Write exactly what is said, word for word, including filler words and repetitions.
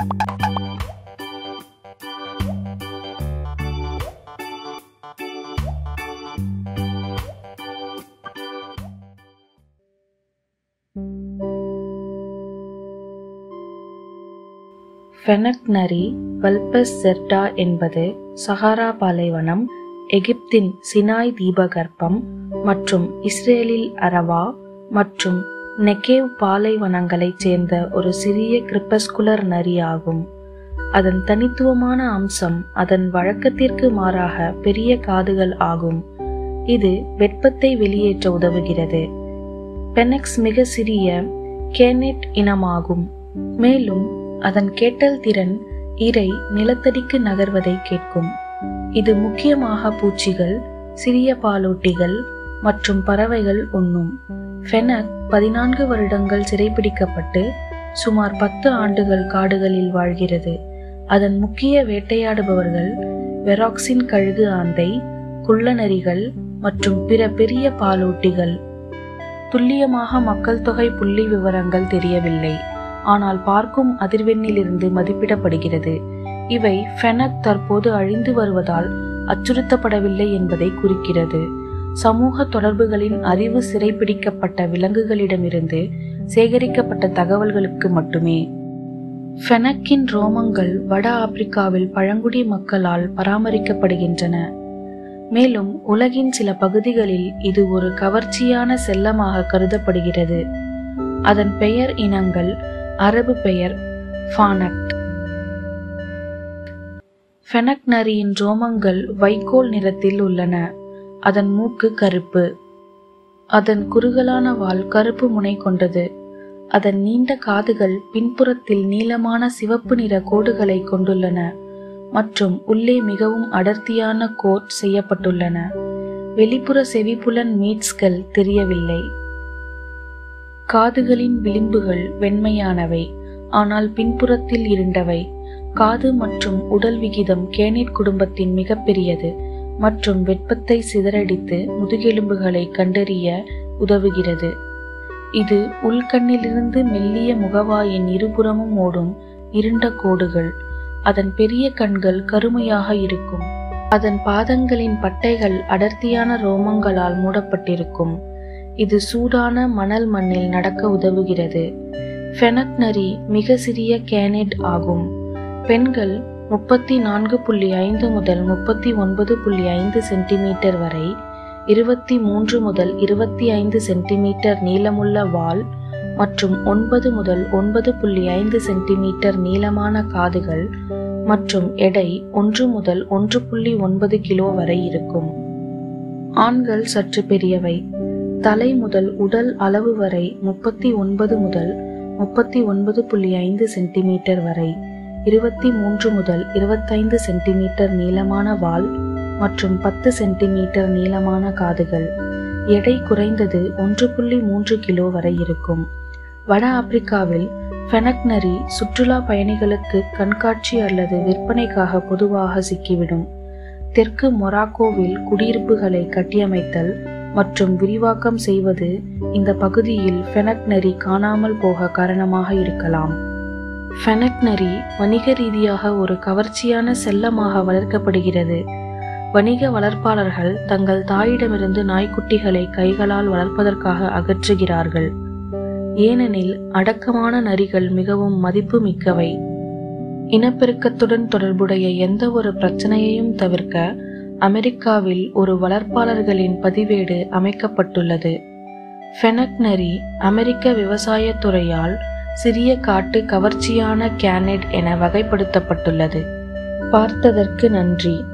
Fennec நரி வல்பஸ் ஜெர்டா என்பது சஹாரா பாலைவனம், எகிப்தின் சினாய் தீபகற்பம் மற்றும் இஸ்ரேலில் அரவா மற்றும் நெகேவ் பாலைவனங்களைச் சேர்ந்த ஒரு சிறிய கிரிப்பஸ்குலர் நரி ஆகும். அதன் தனித்துவமான அம்சம் அதன் வழக்கத்திற்கு மாறாக பெரிய காதுகள் ஆகும். இது வெப்பத்தை வெளியேற்ற உதவுகிறது. பெனக்ஸ் மிக சிறிய கேனெட் இனமாகும். மேலும் அதன் கேட்டல் திறன் இரை நிலத்தடிக்கு நகர்வதை கேட்கும். இது முக்கியமாக பூச்சிகள், சிறிய பாலூட்டிகள் மற்றும் பறவைகள் உண்ணும். ஃபெனக் பதினான்கு வருடங்கள் சிறைப்பிடிக்கப்பட்டு சுமார் பத்து ஆண்டுகள் காடுகளில் வாழ்கிறது. அதன் முக்கிய வேட்டையாடுபவர்கள் வெராக்சின் கழுகு ஆந்தை, குள்ளநரிகள் மற்றும் பிற பெரிய பாலூட்டிகள். துல்லியமாக மக்கள் தொகை புள்ளி விவரங்கள் தெரியவில்லை, ஆனால் பார்க்கும் அதிர்வெண்ணிலிருந்து மதிப்பிடப்படுகிறது. இவை ஃபெனக் தற்போது அழிந்து வருவதால் அச்சுறுத்தப்படவில்லை என்பதை குறிக்கிறது. சமூக தொடர்புகளின் அறிவு சிறைப்பிடிக்கப்பட்ட விலங்குகளிடமிருந்து சேகரிக்கப்பட்ட தகவல்களுக்கு மட்டுமே. ஃபெனக்கின் ரோமங்கள் வட ஆப்பிரிக்காவில் பழங்குடி மக்களால் பராமரிக்கப்படுகின்றன. மேலும் உலகின் சில பகுதிகளில் இது ஒரு கவர்ச்சியான செல்லமாக கருதப்படுகிறது. அதன் பெயர் இனங்கள் அரபு பெயர் ஃபானக். ஃபெனக் நரியின் ரோமங்கள் வைக்கோல் நிறத்தில் உள்ளன. அதன் மூக்கு கருப்பு. அதன் குறுகலான வால் கருப்பு முனை கொண்டது. அதன் நீண்ட காதுகள் பின்புறத்தில் நீளமான சிவப்பு நிற கோடுகளை கொண்டுள்ளன மற்றும் உள்ளே மிகவும் அடர்த்தியான கோட் செய்யப்பட்டுள்ளன. வெளிப்புற செவிப்புலன் மீட்ஸ்கள் தெரியவில்லை. காதுகளின் விளிம்புகள் வெண்மையானவை, ஆனால் பின்புறத்தில் இருண்டவை. காது மற்றும் உடல் விகிதம் கேனிட் குடும்பத்தின் மிகப்பெரியது மற்றும் வெப்பத்தை சிதறடித்து முதுகெலும்புகளை கண்டறிய உதவுகிறது. இது உள்கண்ணிலிருந்து மெல்லிய முகவாயின் இருபுறமும் ஓடும் இருண்ட கோடுகள். அதன் பெரிய கண்கள் கருமையாக இருக்கும். அதன் பாதங்களின் பட்டைகள் அடர்த்தியான ரோமங்களால் மூடப்பட்டிருக்கும். இது சூடான மணல் மண்ணில் நடக்க உதவுகிறது. ஃபெனக் நரி மிக சிறிய கேனிட் ஆகும். பெண்கள் முப்பத்தி நான்கு புள்ளி ஐந்து முதல் முப்பத்தி ஒன்பது புள்ளி ஐந்து சென்டிமீட்டர் வரை, இருபத்தி மூன்று முதல் இருபத்தி ஐந்து சென்டிமீட்டர் நீளமுள்ள வால் மற்றும் ஒன்பது முதல் ஒன்பது புள்ளி ஐந்து சென்டிமீட்டர் நீளமான காதுகள் மற்றும் எடை ஒன்று முதல் ஒன்று புள்ளி ஒன்பது கிலோ வரை இருக்கும். ஆண்கள் சற்று பெரியவை. தலை முதல் உடல் அளவு வரை முப்பத்தி ஒன்பது முதல் முப்பத்தி ஒன்பது புள்ளி ஐந்து சென்டிமீட்டர் வரை, இருபத்தி மூன்று முதல் இருபத்தைந்து சென்டிமீட்டர் நீளமான வால் மற்றும் பத்து சென்டிமீட்டர் நீளமான காதுகள். எடை குறைந்தது ஒன்று புள்ளி மூன்று கிலோ வரை இருக்கும். வட ஆப்பிரிக்காவில் ஃபெனக் நரி சுற்றுலா பயணிகளுக்கு கண்காட்சி அல்லது விற்பனைக்காக பொதுவாக சிக்கிவிடும். தெற்கு மொராக்கோவில் குடியிருப்புகளை கட்டியமைத்தல் மற்றும் விரிவாக்கம் செய்வது இந்த பகுதியில் ஃபெனக் நரி காணாமல் போக காரணமாக இருக்கலாம். ஃபெனக் நரி வணிக ரீதியாக ஒரு கவர்ச்சியான செல்லமாக வளர்க்கப்படுகிறது. வணிக வளர்ப்பாளர்கள் தங்கள் தாயிடமிருந்து நாய்க்குட்டிகளை கைகளால் வளர்ப்பதற்காக அகற்றுகிறார்கள், ஏனெனில் அடக்கமான நரிகள் மிகவும் மதிப்பு மிக்கவை. இனப்பெருக்கத்துடன் தொடர்புடைய எந்த ஒரு பிரச்சனையையும் தவிர்க்க அமெரிக்காவில் ஒரு வளர்ப்பாளர்களின் பதிவேடு அமைக்கப்பட்டுள்ளது. ஃபெனக் நரி அமெரிக்க விவசாயத் துறையால் சிறிய காட்டு கவர்ச்சியான கேனிட் என வகைப்படுத்தப்பட்டுள்ளது. பார்த்ததற்கு நன்றி.